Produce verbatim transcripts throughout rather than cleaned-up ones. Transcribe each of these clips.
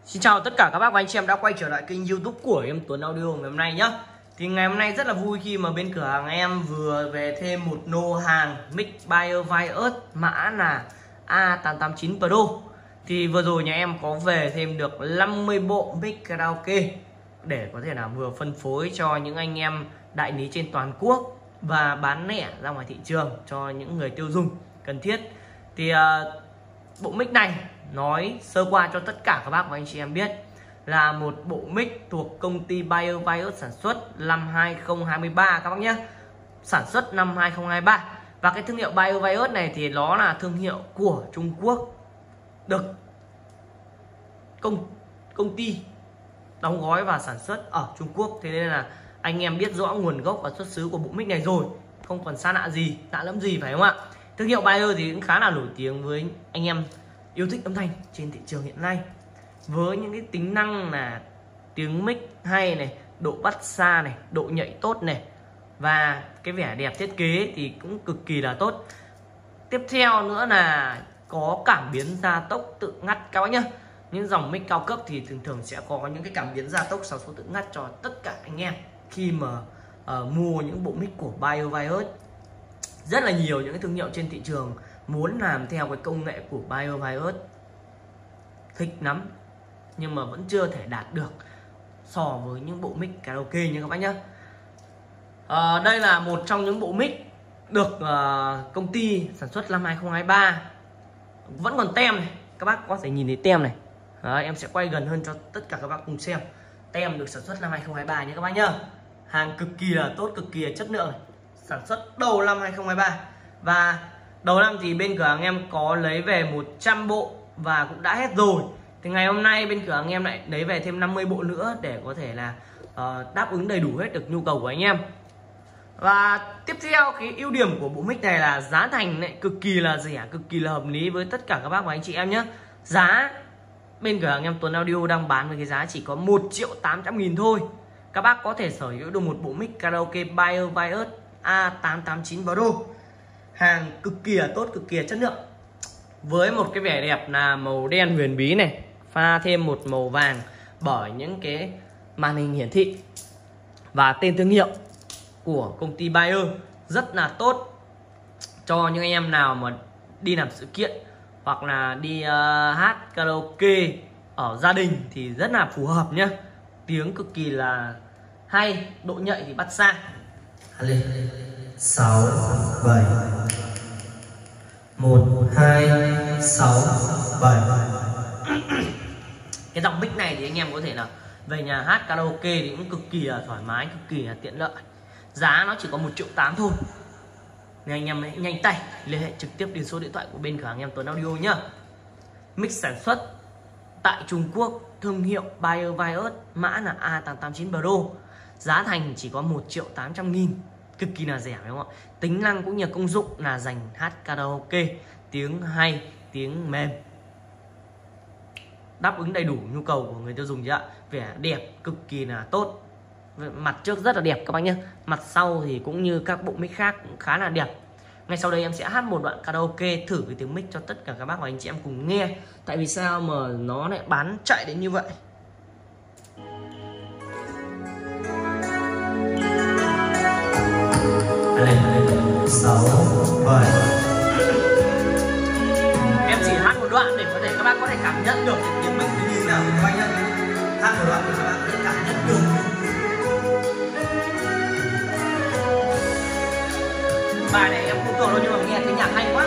Xin chào tất cả các bác và anh chị em đã quay trở lại kênh YouTube của em Tuấn Audio ngày hôm nay nhé. Thì ngày hôm nay rất là vui khi mà bên cửa hàng em vừa về thêm một lô hàng mic Biovirus mã là A tám tám chín Pro. Thì vừa rồi nhà em có về thêm được năm mươi bộ mic karaoke để có thể là vừa phân phối cho những anh em đại lý trên toàn quốc và bán lẻ ra ngoài thị trường cho những người tiêu dùng cần thiết. Thì uh, bộ mic này nói sơ qua cho tất cả các bác và anh chị em biết là một bộ mic thuộc công ty Biovirus sản xuất năm hai không hai ba các bác nhé, sản xuất năm hai không hai ba. Và cái thương hiệu Biovirus này thì nó là thương hiệu của Trung Quốc, được công công ty đóng gói và sản xuất ở Trung Quốc. Thế nên là anh em biết rõ nguồn gốc và xuất xứ của bộ mic này rồi, không còn xa lạ gì, lạ lẫm gì, phải không ạ? Thương hiệu Bio thì cũng khá là nổi tiếng với anh em yêu thích âm thanh trên thị trường hiện nay, với những cái tính năng là tiếng mic hay này, độ bắt xa này, độ nhạy tốt này, và cái vẻ đẹp thiết kế thì cũng cực kỳ là tốt. Tiếp theo nữa là có cảm biến gia tốc tự ngắt các bác nhá. Những dòng mic cao cấp thì thường thường sẽ có những cái cảm biến gia tốc sáu số tự ngắt cho tất cả anh em khi mà uh, mua những bộ mic của Biovirus. Rất là nhiều những cái thương hiệu trên thị trường muốn làm theo cái công nghệ của Biovirus, thích lắm nhưng mà vẫn chưa thể đạt được so với những bộ mic karaoke như các bác nhé. À, đây là một trong những bộ mic được uh, công ty sản xuất năm hai không hai ba, vẫn còn tem này, các bác có thể nhìn thấy tem này. Đấy, em sẽ quay gần hơn cho tất cả các bác cùng xem. Tem được sản xuất năm hai không hai ba nhé các bác nhá. Hàng cực kỳ là tốt, cực kỳ là chất lượng này. Sản xuất đầu năm hai không hai ba. Và đầu năm thì bên cửa hàng em có lấy về một trăm bộ và cũng đã hết rồi. Thì ngày hôm nay bên cửa hàng em lại lấy về thêm năm mươi bộ nữa để có thể là uh, đáp ứng đầy đủ hết được nhu cầu của anh em. Và tiếp theo cái ưu điểm của bộ mic này là giá thành lại cực kỳ là rẻ, cực kỳ là hợp lý với tất cả các bác và anh chị em nhé. Giá bên cửa hàng em Tuấn Audio đang bán với cái giá chỉ có một triệu tám trăm nghìn thôi. Các bác có thể sở hữu được một bộ mic karaoke Biovirus A tám tám chín Pro. Hàng cực kỳ là tốt, cực kỳ là chất lượng, với một cái vẻ đẹp là màu đen huyền bí này, pha thêm một màu vàng bởi những cái màn hình hiển thị và tên thương hiệu của công ty Bio, rất là tốt cho những anh em nào mà đi làm sự kiện hoặc là đi uh, hát karaoke ở gia đình thì rất là phù hợp nhá. Tiếng cực kỳ là hay, độ nhạy thì bắt xa. Lên sáu bảy một hai sáu bảy. Cái dòng mic này thì anh em có thể là về nhà hát karaoke thì cũng cực kỳ là thoải mái, cực kỳ là tiện lợi. Giá nó chỉ có một triệu tám thôi, nên anh em hãy nhanh tay liên hệ trực tiếp đến số điện thoại của bên cửa hàng em Tuấn Audio nhá. Mic sản xuất tại Trung Quốc, thương hiệu Biovirus, mã là A tám tám chín Pro. Giá thành chỉ có một triệu tám trăm nghìn, cực kỳ là rẻ, đúng không ạ? Tính năng cũng như công dụng là dành hát karaoke, tiếng hay, tiếng mềm, đáp ứng đầy đủ nhu cầu của người tiêu dùng chứ ạ. Vẻ đẹp cực kỳ là tốt, mặt trước rất là đẹp các bác nhé, mặt sau thì cũng như các bộ mic khác cũng khá là đẹp. Ngay sau đây em sẽ hát một đoạn karaoke thử cái tiếng mic cho tất cả các bác và anh chị em cùng nghe. Tại vì sao mà nó lại bán chạy đến như vậy? sáu bảy. Em chỉ hát một đoạn để có thể các bác có thể cảm nhận được tiếng mic như thế nào các bác nhé. Hát một đoạn để các bác có thể cảm nhận được. Bài này em không thuộc đâu nhưng mà nghe thấy nhạc hay quá.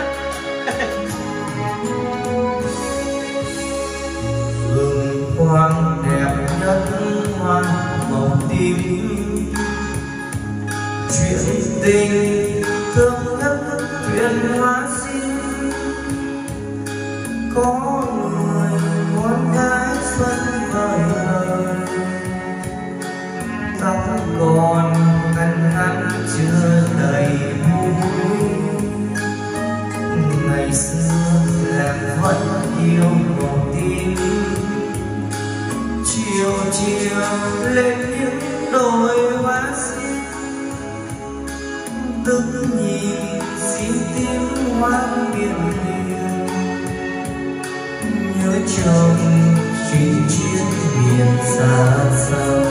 Hương quang đẹp nhất hoa màu tím, chuyện tình thương nhất chuyện hóa sinh. Có người con gái xuân vời vời, tóc còn ngăn ngắn chưa đầy vui. Ngày xưa em vẫn yêu màu tím, chiều chiều lên những đồi hoa xinh. Đứng nhìn xin tiếng hoa miền miền, nhớ chồng chinh chiến biển xa xăm.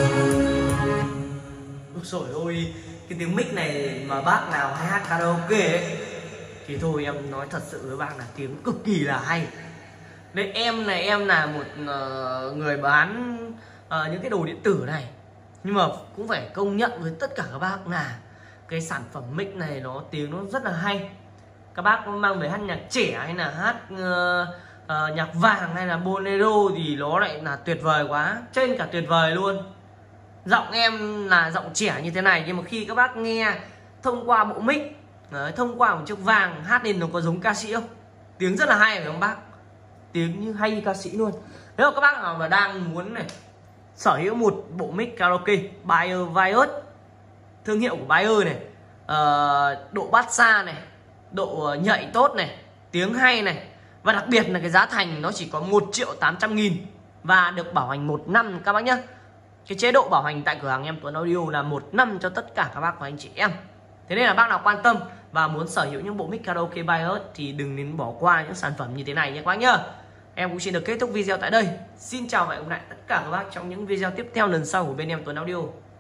Ôi trời ơi, cái tiếng mic này mà bác nào hay hát karaoke ấy thì thôi em nói thật sự với bác là tiếng cực kỳ là hay. Đây em này, em là một uh, người bán uh, những cái đồ điện tử này, nhưng mà cũng phải công nhận với tất cả các bác là cái sản phẩm mic này nó tiếng nó rất là hay. Các bác mang về hát nhạc trẻ hay là hát uh, uh, nhạc vàng hay là bolero thì nó lại là tuyệt vời quá, trên cả tuyệt vời luôn. Giọng em là giọng trẻ như thế này, nhưng mà khi các bác nghe thông qua bộ mic đấy, thông qua một chiếc vàng hát lên nó có giống ca sĩ không? Tiếng rất là hay phải không bác? Tiếng như hay như ca sĩ luôn. Nếu mà các bác nào mà đang muốn này sở hữu một bộ mic karaoke Bayer Vios, thương hiệu của Bayer này, uh, độ bass xa này, độ nhạy tốt này, tiếng hay này, và đặc biệt là cái giá thành nó chỉ có một triệu tám trăm nghìn và được bảo hành một năm các bác nhé. Cái chế độ bảo hành tại cửa hàng Em Tuấn Audio là một năm cho tất cả các bác và anh chị em. Thế nên là bác nào quan tâm và muốn sở hữu những bộ mic karaoke Bayer thì đừng nên bỏ qua những sản phẩm như thế này nhé các bác nhá. Em cũng xin được kết thúc video tại đây. Xin chào và hẹn gặp lại tất cả các bác trong những video tiếp theo lần sau của bên Em Tuấn Audio.